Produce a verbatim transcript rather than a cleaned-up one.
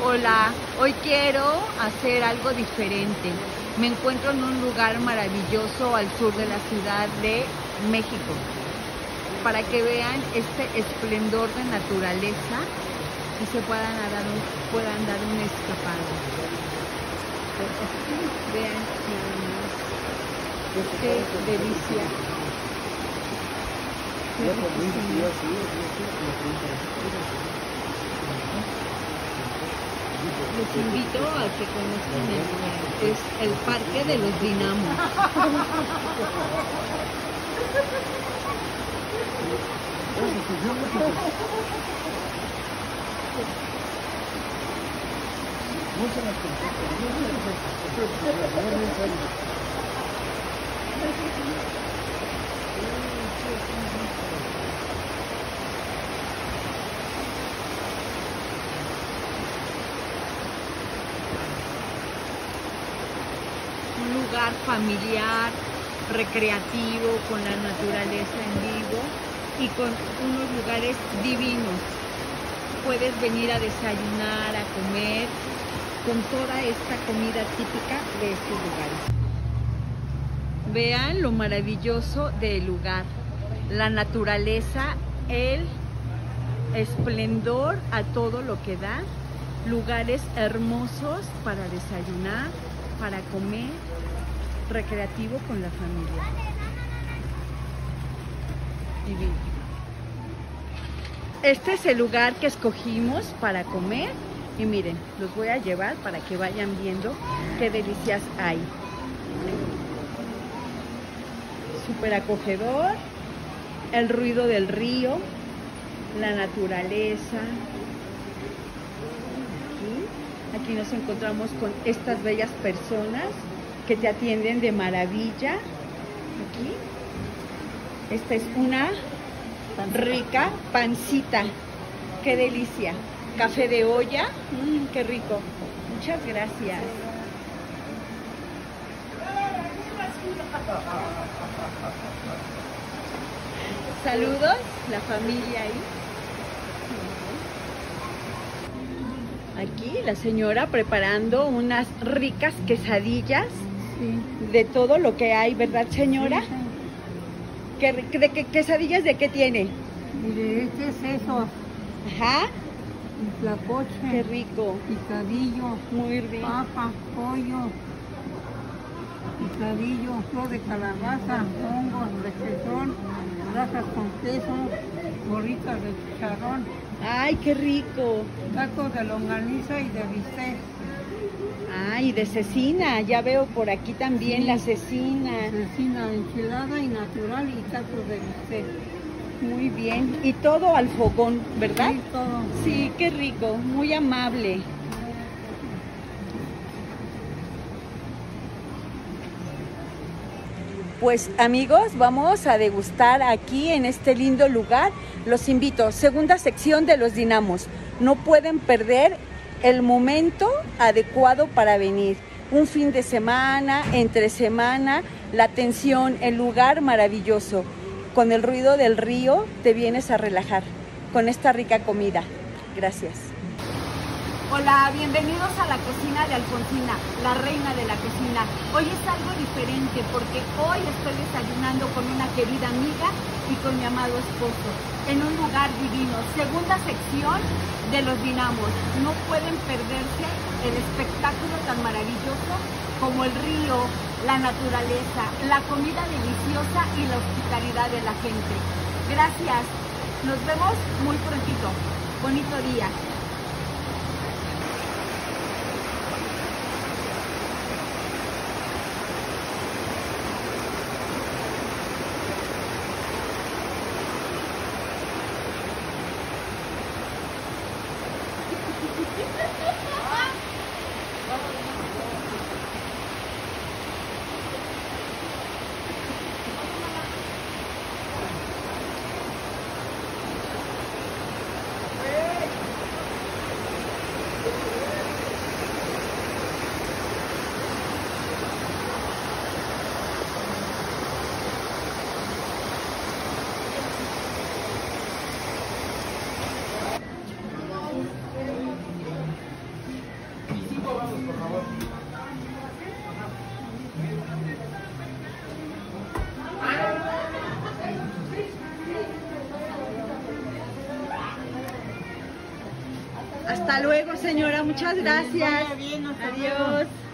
Hola, hoy quiero hacer algo diferente. Me encuentro en un lugar maravilloso al sur de la Ciudad de México, para que vean este esplendor de naturaleza y se puedan dar un, puedan dar un escapado. Vean nada más. Qué delicia. Qué los invito a que conozcan el lugar. Es el Parque de los Dinamos. Un lugar familiar, recreativo, con la naturaleza en vivo y con unos lugares divinos. Puedes venir a desayunar, a comer, con toda esta comida típica de estos lugares. Vean lo maravilloso del lugar, la naturaleza, el esplendor a todo lo que da, lugares hermosos para desayunar, para comer, recreativo con la familia. Divino. Este es el lugar que escogimos para comer y miren, los voy a llevar para que vayan viendo qué delicias hay. Súper acogedor, el ruido del río, la naturaleza. Aquí, aquí nos encontramos con estas bellas personas que te atienden de maravilla. Aquí, esta es una rica pancita. ¡Qué delicia! Café de olla. Mmm, ¡qué rico! Muchas gracias. Saludos, la familia ahí. Aquí la señora preparando unas ricas quesadillas. Sí. De todo lo que hay, ¿verdad, señora? Sí, sí. ¿Qué, de, qué, ¿Quesadillas de qué tiene? Mire, este es eso. Ajá. Tlacoche. Qué rico. Picadillo. Muy rico. Papa, pollo. Picadillo, flor de calabaza, hongos, requesón, rajas con queso, gorritas de chicharrón. ¡Ay, qué rico! Tacos de longaniza y de bistec. ¡Ay, de cecina! Ya veo por aquí también, sí, la cecina. Cecina enchilada y natural y tacos de bistec. Muy bien. Y todo al fogón, ¿verdad? Sí, todo. Sí, qué rico. Muy amable. Pues amigos, vamos a degustar aquí en este lindo lugar. Los invito, segunda sección de los Dinamos. No pueden perder el momento adecuado para venir. Un fin de semana, entre semana, la atención, el lugar maravilloso. Con el ruido del río te vienes a relajar con esta rica comida. Gracias. Hola, bienvenidos a la cocina de Alfonsina, la reina de la cocina. Hoy es algo diferente porque hoy estoy desayunando con una querida amiga y con mi amado esposo en un lugar divino. Segunda sección de los Dinamos. No pueden perderse el espectáculo tan maravilloso como el río, la naturaleza, la comida deliciosa y la hospitalidad de la gente. Gracias. Nos vemos muy prontito. Bonito día. Hasta luego, señora. Muchas gracias. Vaya bien, hasta luego. Adiós.